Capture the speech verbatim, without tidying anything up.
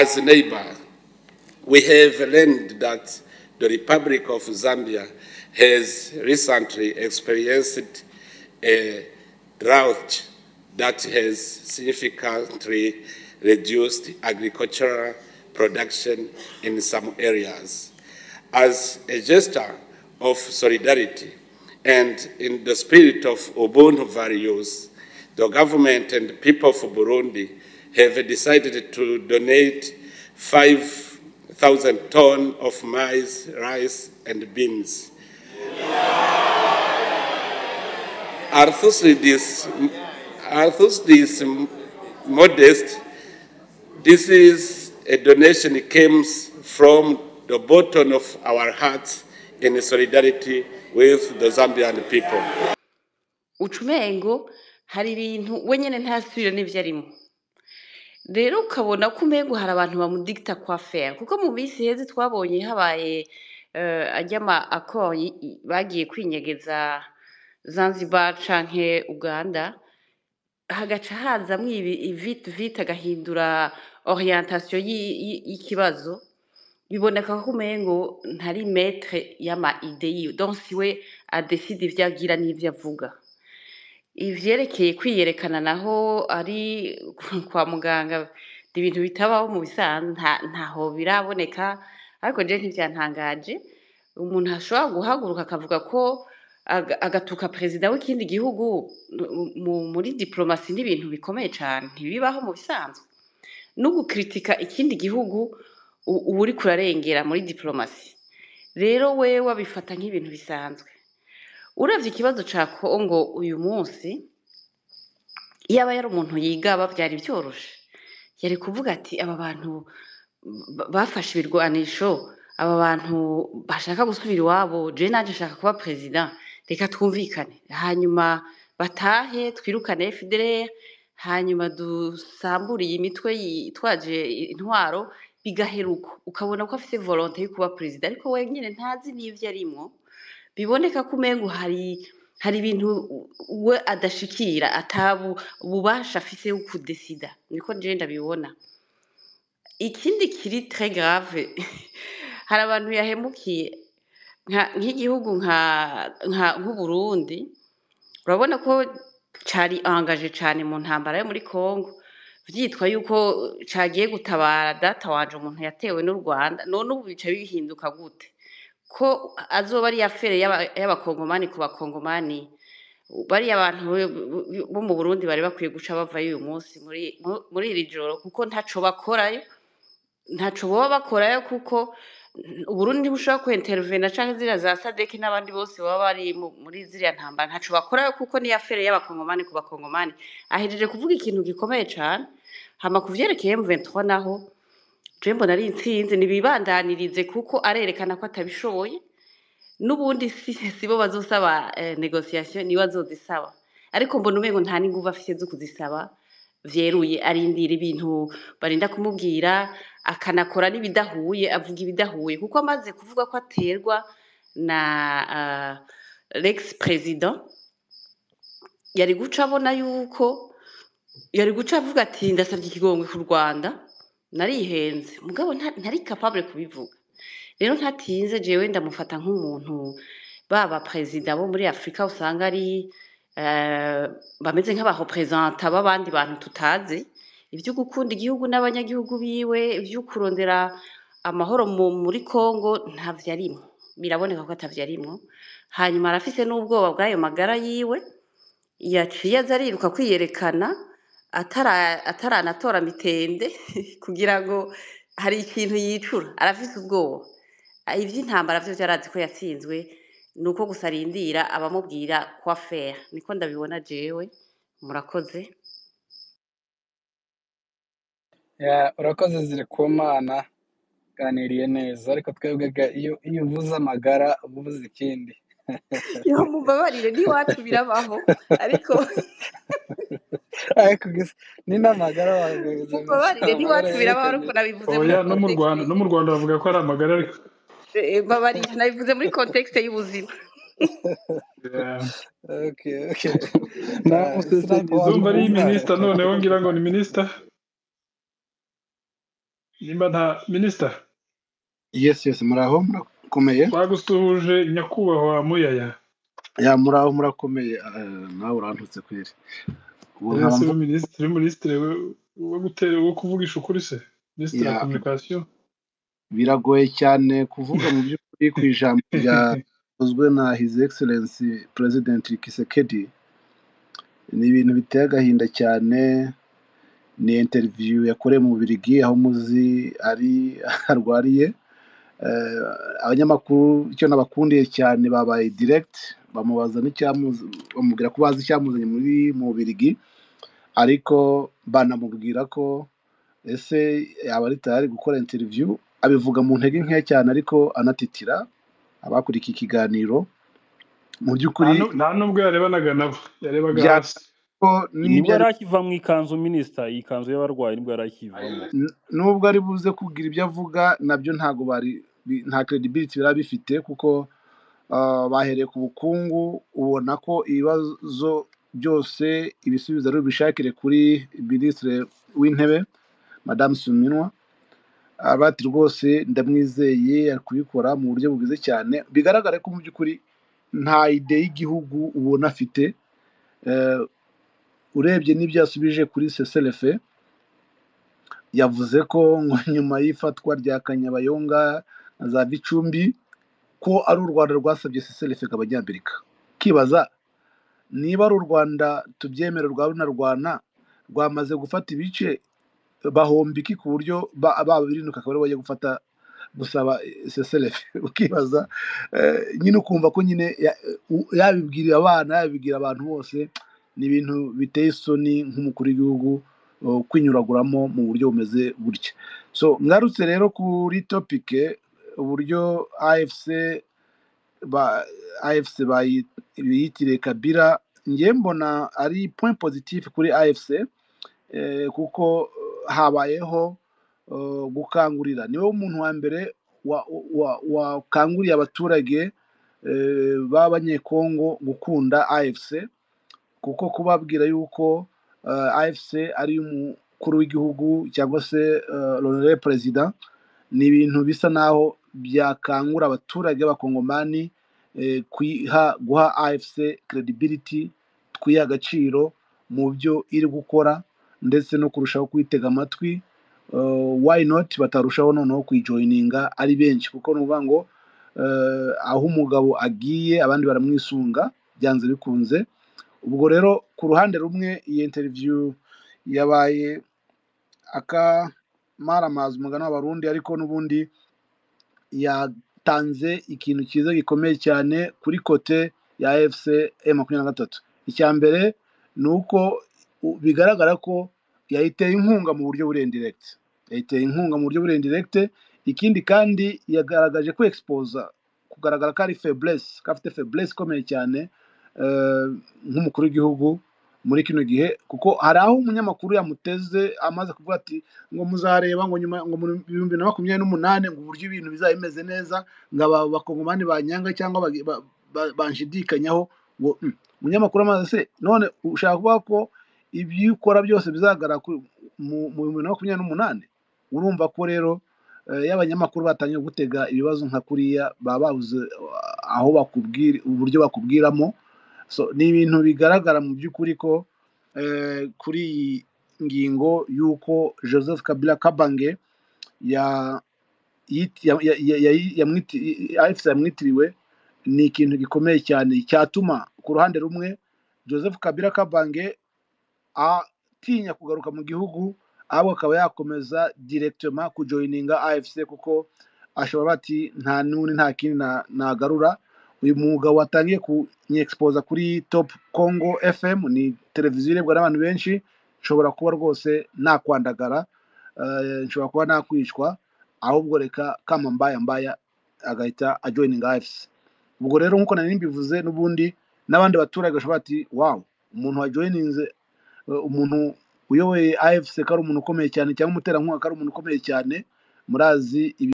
as a neighbor, we have learned that the Republic of Zambia has recently experienced a drought that has significantly reduced agricultural production in some areas. As a gesture of solidarity and in the spirit of Ubuntu values, the government and the people of Burundi have decided to donate five thousand tons of maize, rice, and beans. Although this, although this modest, this is a donation that comes from the bottom of our hearts in solidarity with the Zambian people. Ucumengo hari ibintu wenyene ntasubira n'ivyo arimo. Rero ukabona ko umengo hari abantu bamudikta kwa faire kuko mu bisi heze twabonye habaye uh, ajyama accord bagiye kwinyegeza Zanzibar canke Uganda hagaca hazamwo ibi vite vite agahindura orientation y'ikibazo biboneka ko umengo ntari maître y'ama idée yiwe donc siwe a décide ivyagira n'ivyo avuga. Ivyerekeye kwiyerekana naho ari kwa muganga ibintu bitabaho mu bisanzwe ntaho biraboneka ariko je ntivyantangaje umuntu ashobora guhaguruka akavuga ko agatuka president w'ikindi gihugu muri diplomasi n'ibintu bikomeye cyane ntibibaho mu bisanzwe no gukritika ikindi gihugu uri kurarengera muri diplomasi rero we wabifata nk'ibintu bisanzwe. Uravye ikibazo ca Kongo uyu munsi yaba yari umuntu yigaba byari byoroshe yari kuvuga ati aba bantu bafashe ibirwanisho aba bantu bashaka gusubira iwabo je naje nshaka kuba president reka twumvikane hanyuma batahe twirukane F D L R hanyuma dusambura iyi mitwe yitwaje intwaro bigaheruka ukabona ko afite volonté yo kuba president ariko wenyine ntazi n'ivyo arimwo biboneka ko umengo hari hari ibintu we adashikira atabu bubasha afise yo kudesida niko je ndabibona. Ikindi kiri très grave hari abantu yahemukiye nk'igihugu nka nka nk'Uburundi urabona ko cari engagé cyane mu ntambara yo muri Kongo vyitwa yuko cagiye gutabara data wanje umuntu yatewe n'u Rwanda none ubu bica bihinduka gute ko azoba ari afere y'abakongomani ku bakongomani bari abantu bo mu Burundi bari bakwiye guca bavayo uyu munsi muri muri iri joro kuko ntaco bakorayo ntaco boba bakorayo kuko Uburundi ntibushobora ku intervenir canke zira za Sadek n'abandi bose baba bari muri ziriya ntambara ntaco bakorayo kuko ni afere y'abakongomani ku bakongomani ahejeje kuvuga ikintu gikomeye cyane hama kuvyerekeye M vingt-trois naho Jembo nari intsinzi nibibandanirize kuko arerekana ko atabishoboye nubundi sibo bazosaba eh, negotiation ni bazozisaba ariko mbona umengo nta ninguva afite zo kuzisaba vyeruye arindira ibintu barinda kumubwira akanakora nibidahuye avuga ibidahuye kuko amaze kuvuga ko aterwa na uh, l'ex president yari guca abona yuko yari guca avuga ati ndasabye ikigongwe ku Rwanda narihenze mugabo ntari capable kubivuga rero ntatinze jewe ndamufata nk'umuntu baba president bo muri Afrika usanga ari uh, bameze nk'aba representa b'abandi bantu tutazi ivyo gukunda igihugu n'abanyagihugu biwe ivyo kurondera amahoro muri Kongo ntavyo arimo biraboneka ko atavyo arimo hanyuma arafise n'ubwoba bw'ayo magara yiwe yaciye azariruka kwiyerekana atara ataranatora mitende kugira ngo hari ikintu yicura arafise ubwoba ivy'intambara vyo byarazi ko yatsinzwe nuko gusarindira abamubwira kwa faire niko ndabibona jewe murakoze. ya urakoze ziri ku mana ganiriye neza ariko twebwe iyo iyo uvuze amagara uvuze ikindi yo mubabarire ni wacu birabaho ariko ariko ni n'amagara bageze mubabarire ni wacu birabaho ariko nabivuze oya no mu Rwanda no mu Rwanda bavuga ko ari amagara ariko babarire nabivuze muri context y'ubuzima. yeah. okay okay na uzumva ari minister noneho ngira ngo ni minister nimba nta minisita Yes, yes, muraho murakomeye. twagusuhuje nyakubahwa Muyaya. Ya muraho murakomeye. eh, Nawe urantutse kweri. Ubu nkaba ese mvu minisitiri minisitiri wo gutera wo kuvugisha ukuri se minisitiri ya ya communication. biragoye cyane kuvuga mu by'ukuri ku ijambo ryavuzwe na His Excellency President Kisekedi. Ni ibintu biteye agahinda cyane. Ni interview yakoreye mu Bubiligi aho muzi ari arwariye. Eh, abanyamakuru icyo nabakundiye cyane babaye direct bamubaza n'icyamuzi bamubwira ko bazi icyamuzanye muri mu Bubiligi, ariko banamubwira ko ese yaba ari tayari gukora interview. Abivuga mu ntege nke cyane ariko anatitira abakurikiye ikiganiro. Mu nta by'ukuri nu- nta nubwo yarebanaga nabo yarebaga bya hasi. ko nibwo n'ibyo yari ari akiva mu ikanzu minisita iyi kanzu y'abarwayi nibwo yari akivamo. n- nubwo ari buze kugira ibyo avuga nabyo ntago bari bi- nta credibility biba bifite, kuko ah, bahereye ku bukungu ubona ko ibibazo byose ibisubizo ari bishakire kuri minisitiri w'intebe Madame Suminwa. Abati rwose ndamwizeye ari kubikora mu buryo bwiza cyane, bigaragara ko mu by'ukuri nta ide y'igihugu ubona afite. Eh, urebye n'ibyo yasubije kuri seselefe, yavuze ko ngo nyuma y'ifatwa rya Kanyabayonga na za Gicumbi ko ari u Rwanda rwasabye seselefe ngo abanyamerika. Kibaza niba ari u Rwanda tubyemera rwa runarwana rwamaze gufata ibice bahomba iki ku buryo ba- baba birinuka akaba aribo bajya gufata gusaba seselefe. Ukibaza eh, nyine ukumva ko nyine ya- u- yabibwirira abana yabibwira abantu bose. Ni ibintu biteye isoni nk'umukuru w'igihugu uh, kwinyuraguramo mu buryo bumeze gutya. So ngarutse rero kuri topike uburyo A F C ba A F C bayi- biyitiriye Kabila, njye mbona ari point positif kuri A F C, eh, kuko eh, habayeho eh, gukangurira. Niwe muntu wa mbere wa- wa- wakanguriye abaturage eh, b'abanyekongo gukunda A F C, kuko kubabwira yuko eh, A F C ari umukuru w'igihugu cyangwa se eh, l'honorable president, ni ibintu bisa naho byakangura abaturage b'abakongomani eh, kwiha guha A F C credibility, twiha agaciro mu byo iri gukora ndetse no kurushaho kuyitega amatwi. Uh, why not batarushaho noneho kuyijoyininga ari benshi, kuko ni ukuvuga ngo eh, aho umugabo agiye abandi baramwisunga byanze bikunze. Ubwo rero ku ruhande rumwe iyi interview yabaye akamaramaza umugani w'abarundi, ariko n'ubundi yatanze ikintu cyiza gikomeye cyane kuri kote ya A F C M makumyabiri na gatatu. Icya mbere ni uko u- bigaragara ko yayiteye inkunga mu buryo buri indirect, yayiteye inkunga mu buryo buri indirect. Ikindi kandi yagaragaje ko exposa kugaragara ko ari faiblesse, ko afite faiblesse ikomeye cyane eh, nk'umukuru w'igihugu muri kino gihe, kuko hari aho umunyamakuru yamuteze amaze kuvuga ati ngo muzareba ngo nyuma ngo mu bihumbi na makumyabiri n'umunani ngo uburyo ibintu bizaba bimeze neza, ngo aba bakongomani banyanga cyangwa bagi- ba- ba- banshidikanyaho. Ngo mm, umunyamakuru amaze se none ushaka kuvuga ko ibyo ukora byose bizagaragara ku- mu mu bihumbi na makumyabiri n'umunani? Urumva ko rero eh, iyo abanyamakuru batangiye gutega ibibazo nka kuriya baba babuze uh, aho bakubwira uburyo bakubwiramo. So ni ibintu bigaragara mu by'ukuri ko eh, kuri iyi ngingo y'uko Joseph Kabila Kabange ya yiti- ya- ya- ya- ya- yamwiti- A F C yamwitiriwe, ni ikintu gikomeye cyane cyatuma ku ruhande rumwe Joseph Kabila Kabange atinya kugaruka mu gihugu, ahubwo akaba yakomeza directement kujoininga A F C, kuko ashobora bati nta n'undi nta kindi na- nagarura. Uyu mugabo watangiye kunyexposa kuri Top Congo F M, ni televiziyo irebwa n'abantu benshi, nshobora kuba rwose nakwandagara, eh, nshobora kuba nakwicwa, ahubwo reka kama mbaya mbaya agahita ajoininga A F C. Ubwo rero nk'uko nari mbivuze, n'ubundi n'abandi baturage bashobora bati wow, umuntu wajoininze eh, umuntu uyoboye A F C ko ari umuntu ukomeye cyane, cyangwa umuterankunga ko ari umuntu ukomeye cyane. Murazi ibi